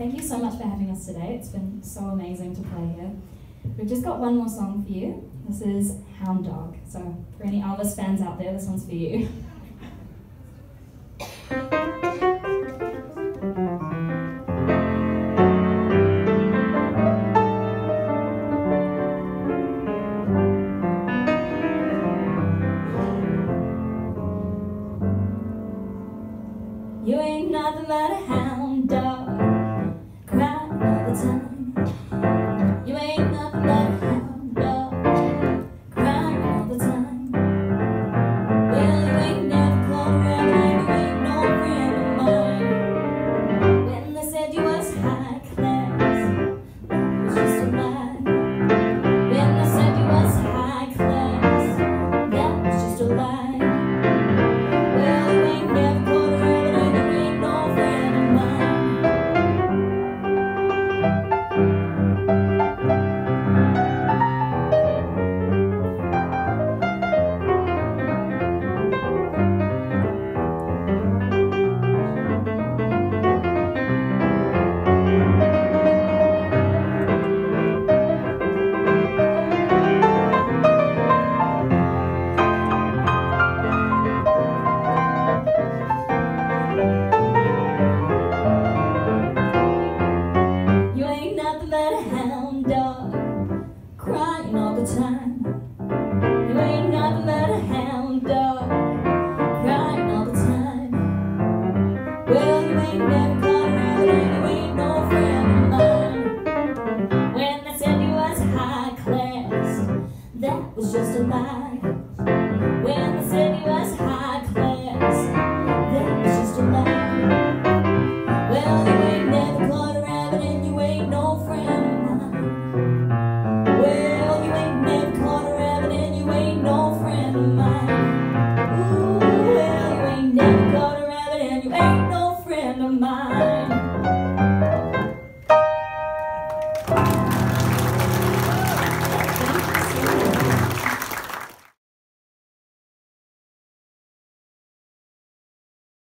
Thank you so much for having us today. It's been so amazing to play here. We've just got one more song for you. This is Hound Dog. So for any Elvis fans out there, this one's for you. You ain't nothing but a hound dog, crying all the time. You ain't nothing but a hound dog, crying all the time. Well, you ain't never called around and you ain't no friend of mine. When they said you was high class, that was just a lie. When they said you was high class, that was just a lie. Hound dog, crying all the time. You ain't nothing but a hound dog, crying all the time. Well, you ain't never caught around and you ain't no friend of mine. When they said you was high class, that was just a lie. When they said you was high class, that was just a lie. Well, you ain't never caught a rabbit and you ain't no friend. No friend of mine. Ooh, well, you ain't never caught a rabbit and you ain't no friend of mine.